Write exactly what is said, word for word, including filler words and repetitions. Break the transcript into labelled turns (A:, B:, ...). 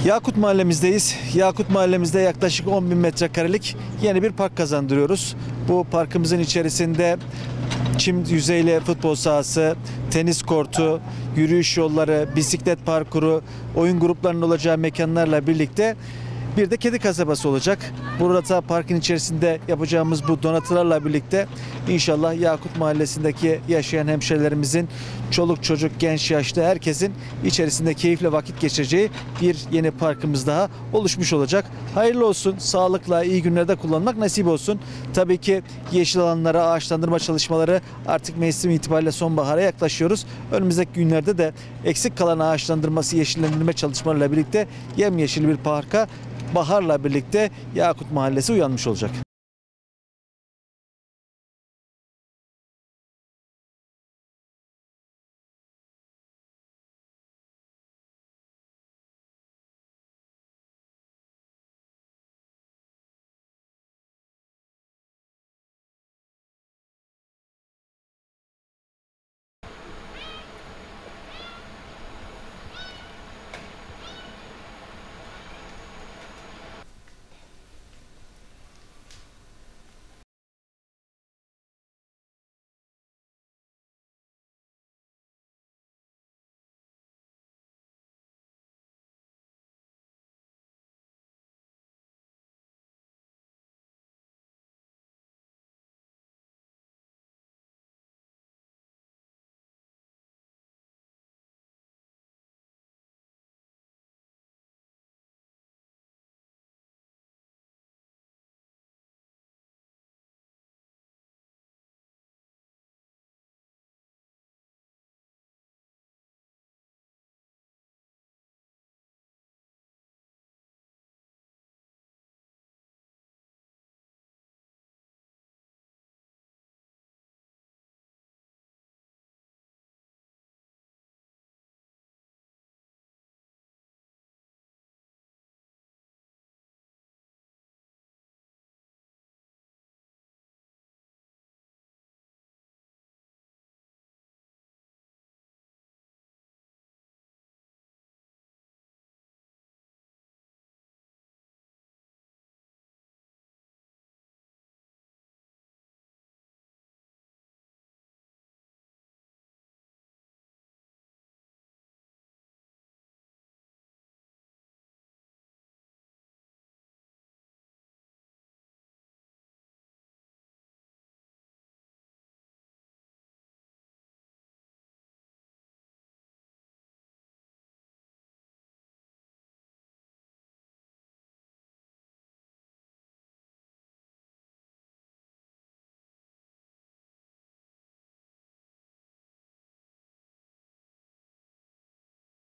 A: Yakut Mahallemizdeyiz. Yakut Mahallemizde yaklaşık on bin metrekarelik yeni bir park kazandırıyoruz. Bu parkımızın içerisinde çim yüzeyli futbol sahası, tenis kortu, yürüyüş yolları, bisiklet parkuru, oyun gruplarının olacağı mekanlarla birlikte bir de kedi kasabası olacak. Burada parkın içerisinde yapacağımız bu donatılarla birlikte inşallah Yakut Mahallesi'ndeki yaşayan hemşehrilerimizin çoluk çocuk, genç yaşlı herkesin içerisinde keyifle vakit geçireceği bir yeni parkımız daha oluşmuş olacak. Hayırlı olsun, sağlıkla, iyi günlerde kullanmak nasip olsun. Tabii ki yeşil alanlara ağaçlandırma çalışmaları artık mevsim itibariyle sonbahara yaklaşıyoruz. Önümüzdeki günlerde de eksik kalan ağaçlandırması, yeşillendirme çalışmalarıyla birlikte yemyeşil bir parka baharla birlikte Yakut Mahallesi uyanmış olacak.